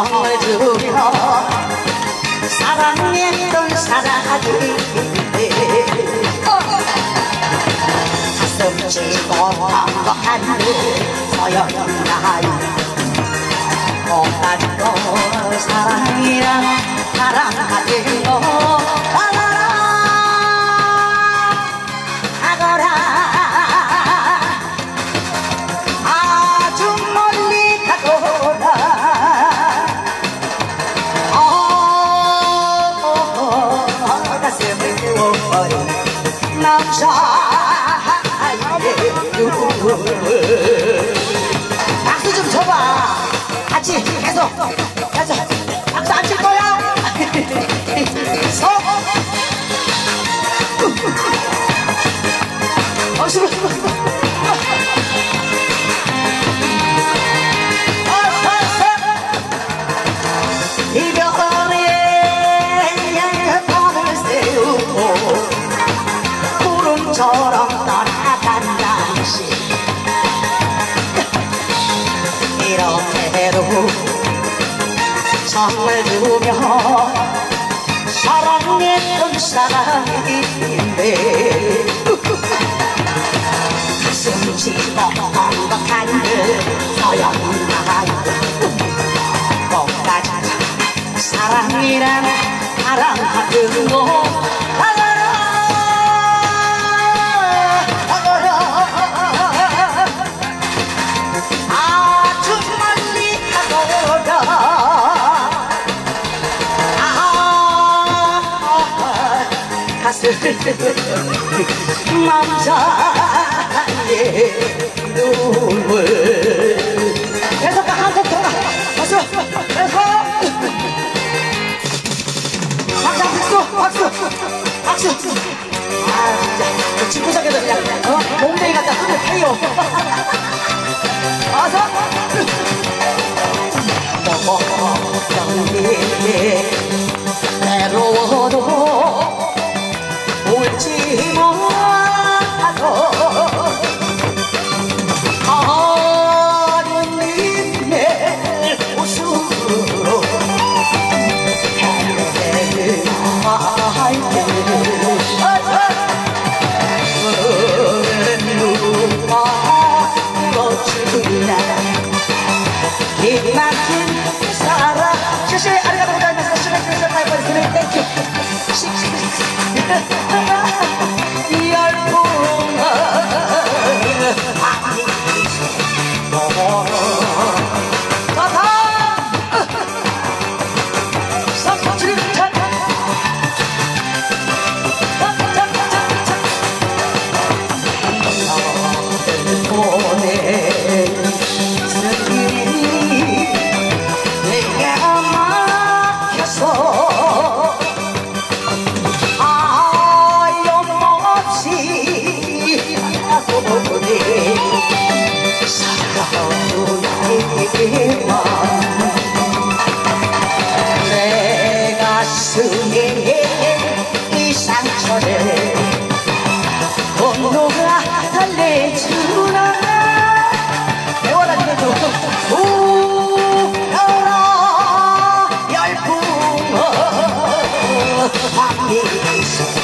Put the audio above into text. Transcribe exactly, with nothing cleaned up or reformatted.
정을 주며 사랑했던 사랑이 가슴 치고 행복한 서연나요 꽃가지고 사랑이란 사랑 가지고 가거라 가거라 아주 멀리 가거라 어 가슴을 태워버린 남자의 눈물 박수 좀 쳐봐 같이 계속 가자 박수 안 칠 거야 서 어 싫어 이별의 밤을 세우고 구름처럼 떠나간 당신 이렇게도 정을 주며 사랑했던 사랑인데 가슴 치고 행복한 그 소용나요 꽃가지 사랑이란 사랑 같은 거 가거라 가거라 아주 멀리 가거라 아 가슴 남자의 눈물 계속 한곡 더 박수 계속 박수 박수 박수 아 진짜 집구석에서 그냥 어? 몽둥이 갖다 손을 패요 어서 너무 외로워도 울지 마도 하느님의 웃음으로 해를 할때 누가 거칠구나 긴 막힌 사랑 시시 아리가토 고자이마스 시메키메스 타이퍼스네 땡큐 열풍은 내 가슴에 이 상처를 온도가 달래주나 배워라 니네도 우여라 열풍 밤이